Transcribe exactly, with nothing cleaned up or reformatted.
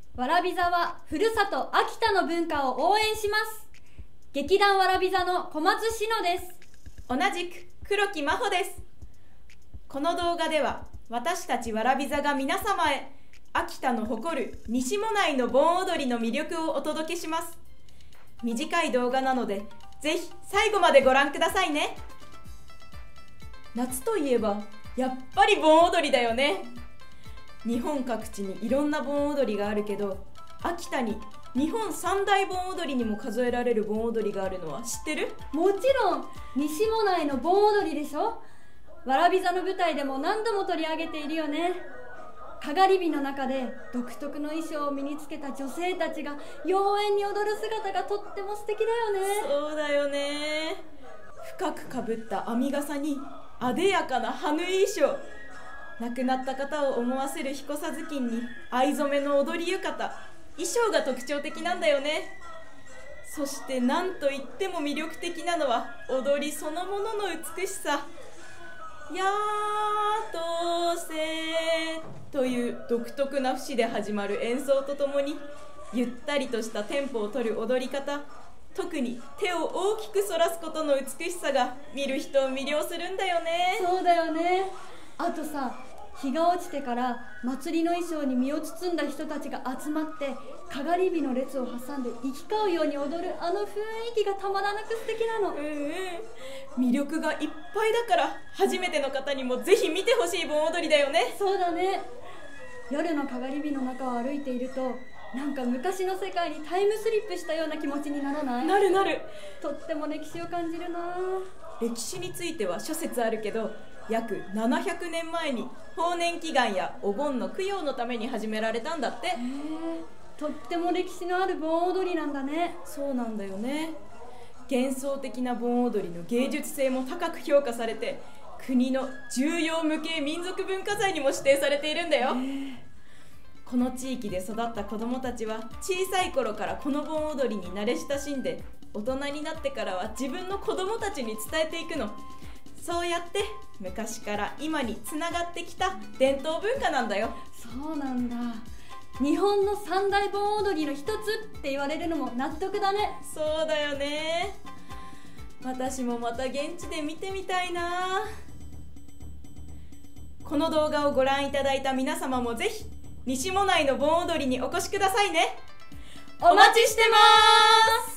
わらび座はふるさと秋田の文化を応援します。劇団わらび座の小松志乃です。 同じく黒木真帆です。この動画では私たちわらび座が皆様へ秋田の誇る西馬内の盆踊りの魅力をお届けします。短い動画なのでぜひ最後までご覧くださいね。夏といえばやっぱり盆踊りだよね。日本各地にいろんな盆踊りがあるけど、秋田に日本三大盆踊りにも数えられる盆踊りがあるのは知ってる？ もちろん西馬内の盆踊りでしょ。わらび座の舞台でも何度も取り上げているよね。かがり火の中で独特の衣装を身につけた女性たちが妖艶に踊る姿がとっても素敵だよね。 そうだよね。深くかぶった編み笠にあでやかな羽衣装、亡くなった方を思わせる彦紗頭巾に藍染めの踊り浴衣、衣装が特徴的なんだよね。そして何といっても魅力的なのは踊りそのものの美しさ。やーとせという独特な節で始まる演奏とともにゆったりとしたテンポを取る踊り方、特に手を大きく反らすことの美しさが見る人を魅了するんだよね。 そうだよね。あとさ、日が落ちてから祭りの衣装に身を包んだ人たちが集まってかがり火の列を挟んで行き交うように踊るあの雰囲気がたまらなく素敵なの。 うんうん、魅力がいっぱいだから初めての方にもぜひ見てほしい盆踊りだよね。 そうだね。夜のかがり火の中を歩いているとなんか昔の世界にタイムスリップしたような気持ちにならない？ なるなる。 とっても歴史を感じるな。 歴史については諸説あるけど、約ななひゃくねんまえに豊年祈願やお盆の供養のために始められたんだって。へえ、 とっても歴史のある盆踊りなんだね。 そうなんだよね。幻想的な盆踊りの芸術性も高く評価されて国の重要無形民族文化財にも指定されているんだよ。この地域で育った子どもたちは小さい頃からこの盆踊りに慣れ親しんで、大人になってからは自分の子どもたちに伝えていくの。そうやって昔から今につながってきた伝統文化なんだよ。 そうなんだ。日本の三大盆踊りの一つって言われるのも納得だね。 そうだよね。私もまた現地で見てみたいな。この動画をご覧いただいた皆様もぜひ西馬内の盆踊りにお越しくださいね。お待ちしてます。